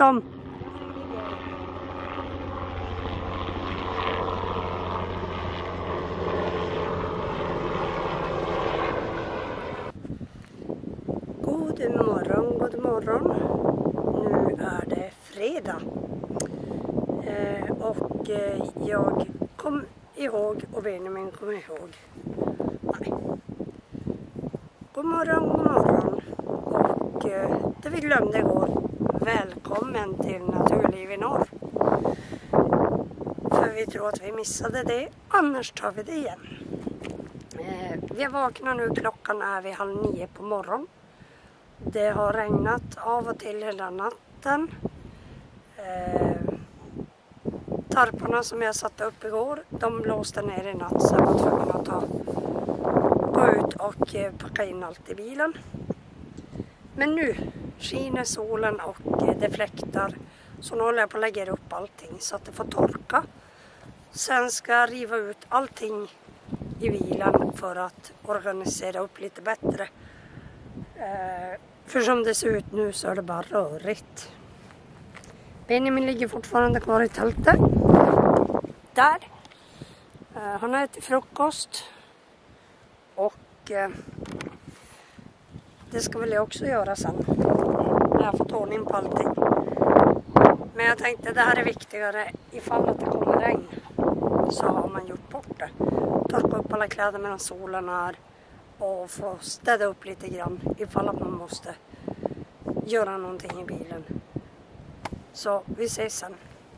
Kom. God morgon, god morgon. Nu är det fredag. Och jag kom ihåg och Benjamin kom ihåg. Nej. God morgon, god morgon. Och det vi glömde igår. Välkommen till Naturliv i norr. För vi tror att vi missade det. Annars tar vi det igen. Vi vaknar nu, klockan är vid 8:30 på morgon. Det har regnat av och till hela natten. Tarparna som jag satte upp igår, de blåste ner i natt så jag var tvungen att gå ut och packa in allt i bilen. Men nu skiner solen och det fläktar. Så nu håller jag på att lägga upp allting så att det får torka. Sen ska jag riva ut allting i bilen för att organisera upp lite bättre. För som det ser ut nu så är det bara rörigt. Benjamin ligger fortfarande kvar i tältet. Där. Han har ätit frukost. Och det ska väl jag också göra sen. När jag fått ordning på allting. Men jag tänkte det här är viktigare. Ifall att det kommer regn så har man gjort bort det. Torka upp alla kläder medan solen är. Och få städa upp lite grann ifall att man måste göra någonting i bilen. Så vi ses sen.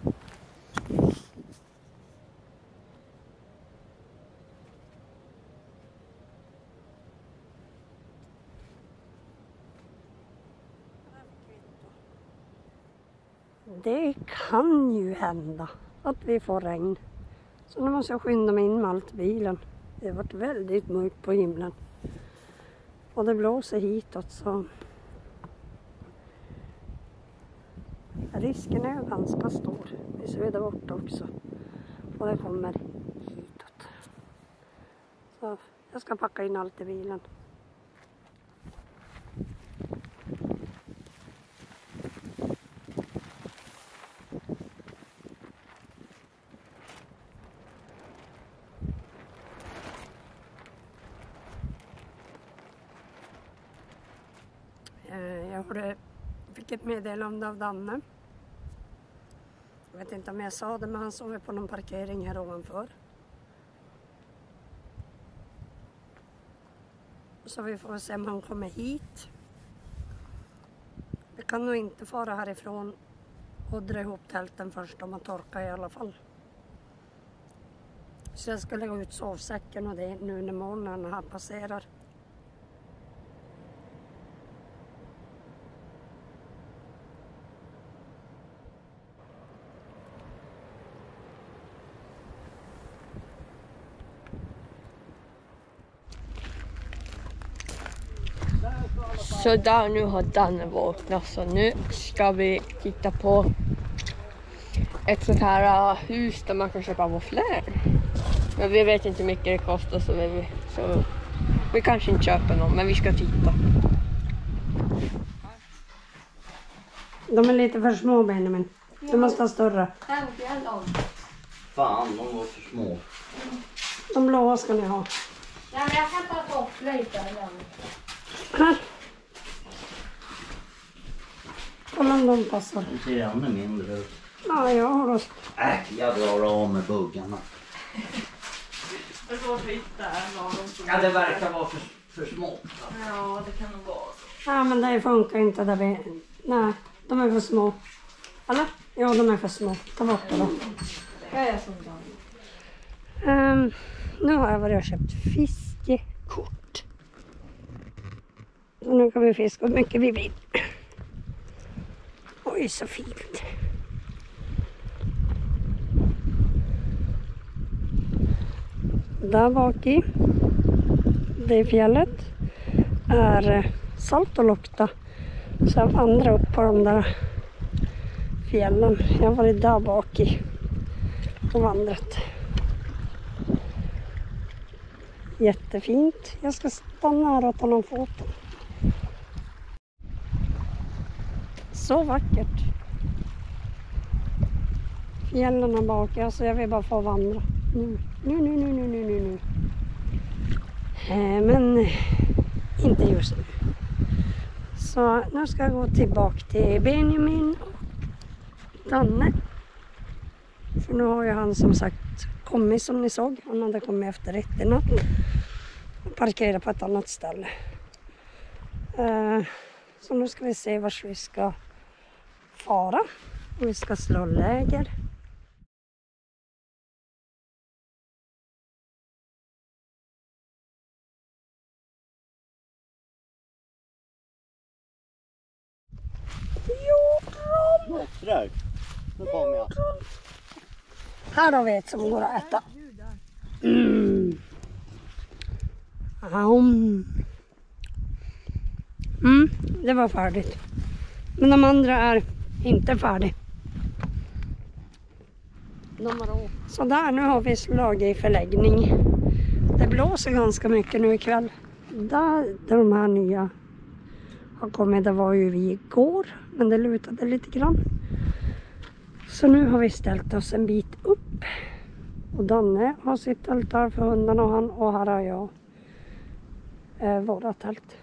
Det kan ju hända att vi får regn. Så nu måste jag skynda mig in med allt i bilen. Det har varit väldigt mörkt på himlen. Och det blåser hitåt så risken är ju ganska stor. Vi ser där borta också. Och det kommer hitåt. Så jag ska packa in allt i bilen. Jag fick ett meddelande av Danne. Jag vet inte om jag sa det, men han sover på någon parkering här ovanför. Så vi får se om han kommer hit. Vi kan nog inte fara härifrån och dra ihop tälten först om man torkar i alla fall. Så jag ska lägga ut sovsäcken och det nu när morgonen här passerar. Så där, nu har Danne vaknat, så nu ska vi titta på ett sånt här hus där man kan köpa våfflor. Men vi vet inte hur mycket det kostar så vi kanske inte köper någon, men vi ska titta. De är lite för små, Benjamin. Du måste ha större. Fan, de var för små. De blåa ska ni ha. Ja, men jag kan ta våfflor istället. Här. Kolla om de passar. De ser ännu mindre ut. Ja, jag har oss. Jag drar av med buggarna. Det får hitta Ja, det verkar vara för små. Ja, det kan nog vara så. Ja, men det funkar inte där vi... Nej, de är för små. Eller? Ja, de är för små. Ta bort det då. Jag är som Dan. Nu har jag varit och köpt fiskekort. Så nu kan vi fiska hur mycket vi vill. Oj, så fint. Där bak i det fjället är Saltolokta. Så jag vandrar upp på de där fjällen. Jag har varit där bak i och vandrat. Jättefint. Jag ska stanna här och ta någon foto. Så vackert. fjällen bak. Alltså jag vill bara få vandra. Nu. Men inte just nu. Så nu ska jag gå tillbaka till Benjamin och Danne. För nu har ju han som sagt kommit som ni såg. Han hade kommit efter 1 i natt. Och parkerat på ett annat ställe. Så nu ska vi se vart vi ska fara. Och vi ska slå läger. Där. Nu kommer jag. Här har vi ett som går att äta. Det var färdigt. Men de andra är inte färdiga. Så där, nu har vi slagit i förläggning. Det blåser ganska mycket nu ikväll. Där de här nya har kommit, det var ju vi igår. Men det lutade lite grann. Så nu har vi ställt oss en bit upp. Och Danne har sitt tält här för hundarna och här har jag våra tält.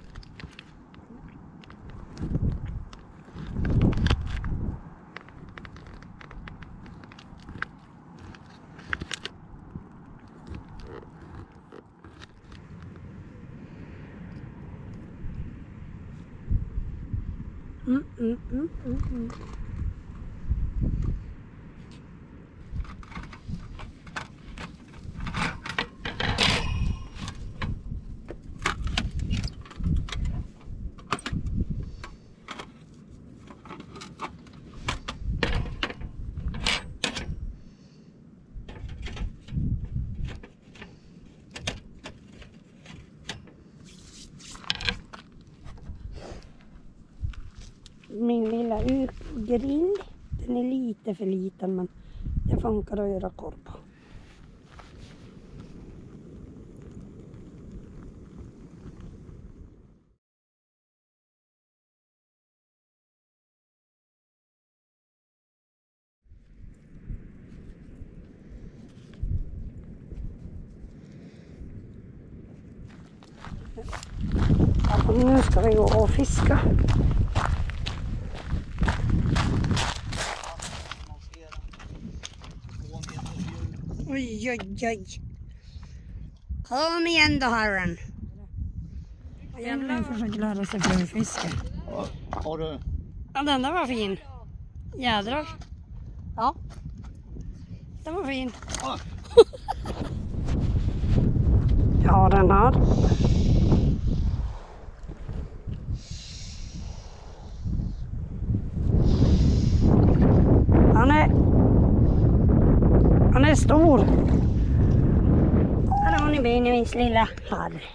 Min lilla urgrill, den är lite för liten men det funkar att göra korv på. Nu ska vi gå och fiska. Oj. Kom igen då, herren. Jävlar försöker lära sig flugfiske. Har du? Ja, den där var fin. Jädrar. Ja. Den var fin. Ja, den här. Han är stor. Här har ni Benjamins lilla harr.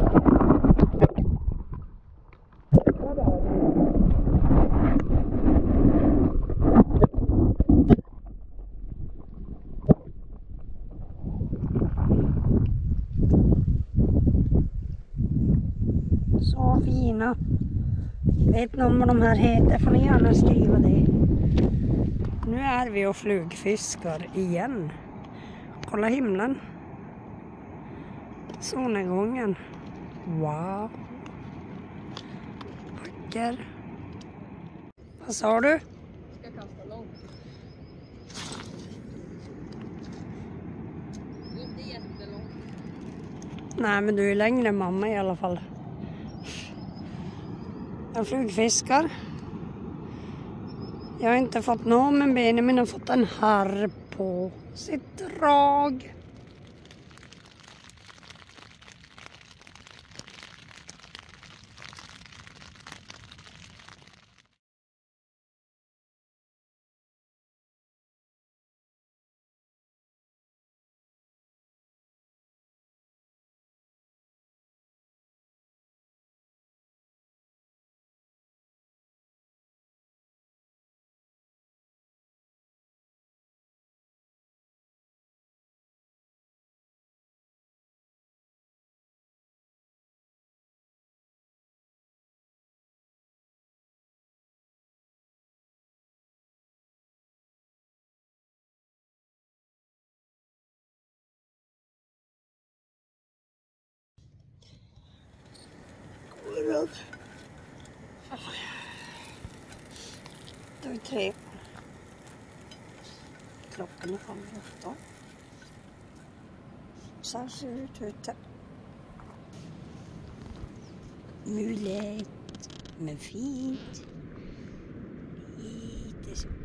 Så fina. Vet ni om vad de här heter får ni gärna skriva det. Nu är vi och flugfiskar igen. Kolla himlen. Solnedgången. Wow. Vacker. Vad sa du? Ska kasta långt. Inte jättelångt. Nej, men du är längre än mamma i alla fall. Jag flugfiskar. Jag har inte fått någon, men Benjamin har fått en harr på sitt drag. Då är 3. Klockan är 7:30. Så här ser det ut ute. Mulet med fint. Lite så.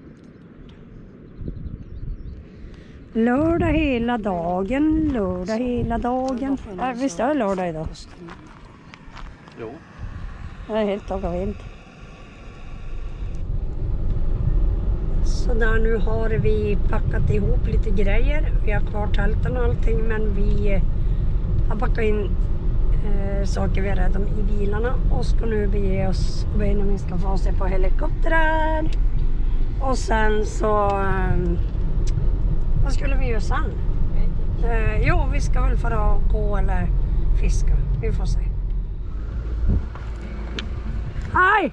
Lördag hela dagen. Lördag hela dagen. Visst är det lördag idag? Jo. Det är helt dag och vind. Så där, nu har vi packat ihop lite grejer. Vi har kvar tälten och allting, men vi har packat in saker vi har redan i bilarna och ska nu bege oss och Benjamin ska få se på helikoptrar. Och sen så vad skulle vi göra sen? Jo, vi ska väl för att gå eller fiska. Vi får se. Hej!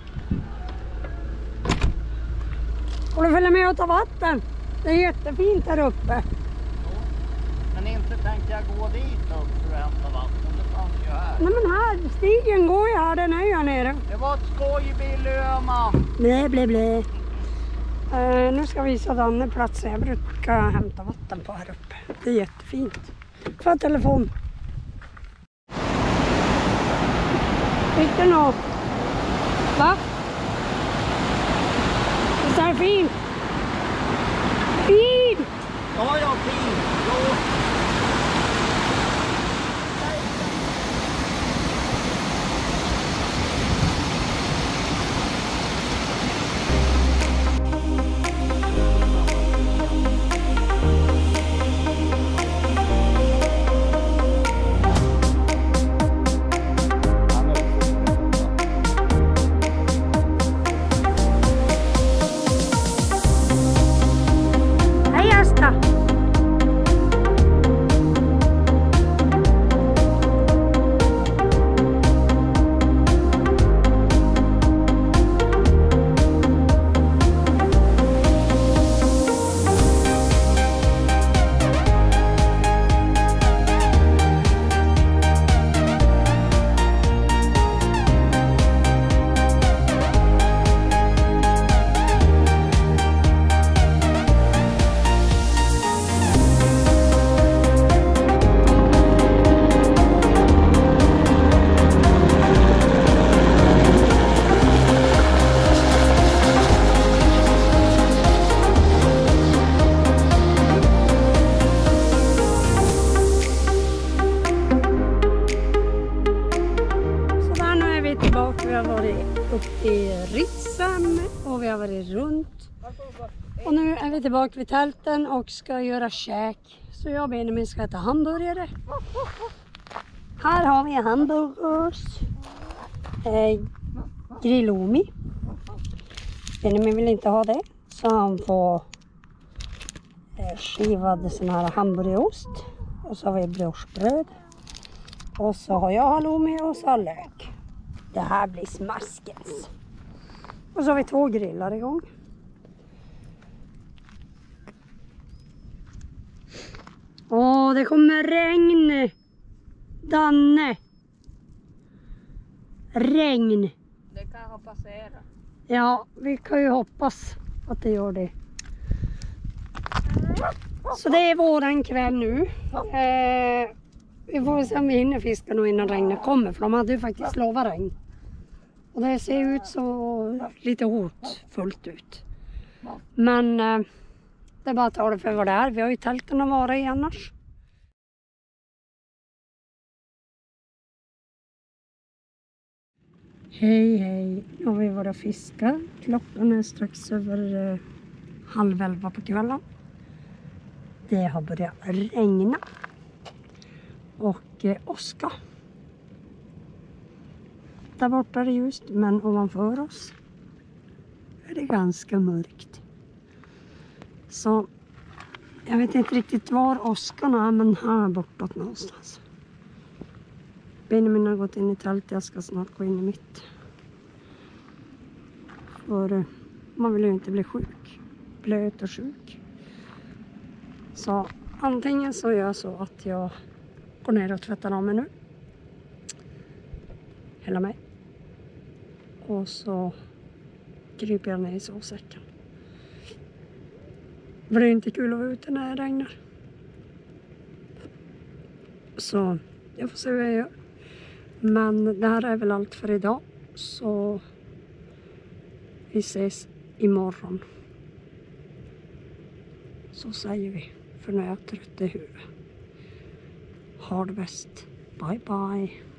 Och du följer med och ta vatten. Det är jättefint här uppe. Men inte tänkte jag gå dit upp för att hämta vatten. Det fanns ju här. Nej men här, stigen går ju här, den är ju här nere. Det var ett skoj, Billy Öhman. Blä. Nu ska vi visa Danne platsen jag brukar hämta vatten på här uppe. Det är jättefint. Få telefon. Fick du något? Va? Visst är det fint? Fint! Ja, fint. Jo. Vi har varit uppe i Ritsem och vi har varit runt. Och nu är vi tillbaka vid tälten och ska göra käk. Så jag och Benjamin ska äta hamburgare. Här har vi hamburgers. Grillomi. Benjamin vill inte ha det. Så han får skivad sån här hamburgerost. Och så har vi brödsbröd. Och så har jag halloumi och så har lök. Det här blir smaskens. Och så har vi 2 grillar igång. Åh, det kommer regn. Danne. Regn. Det kan passera. Ja, vi kan ju hoppas att det gör det. Så det är våran kväll nu. Vi får se om vi hinner fiska nu innan regnet kommer. För de hade ju faktiskt lovat regn. Och det ser ut så lite hotfullt ut. Men det är bara att ta det för vad det är. Vi har ju tälten att vara i annars. Hej. Nu har vi varit och fiskat. Klockan är strax över 10:30 på kvällen. Det har börjat regna. Och åska. Där borta är det ljust, men ovanför oss är det ganska mörkt. Så jag vet inte riktigt var åskan är, men här bortåt någonstans. Benjamin har gått in i tältet, jag ska snart gå in i mitt. För man vill ju inte bli sjuk, blöt och sjuk. Så antingen så gör jag så att jag går ner och tvättar av mig nu. hälla mig. Och så kryper jag ner i sovsäcken. För det är inte kul att vara ute när det regnar. Så jag får se vad jag gör. Men det här är väl allt för idag. Så vi ses imorgon. Så säger vi. För nu är jag trött i huvudet. Ha det bäst. Bye bye.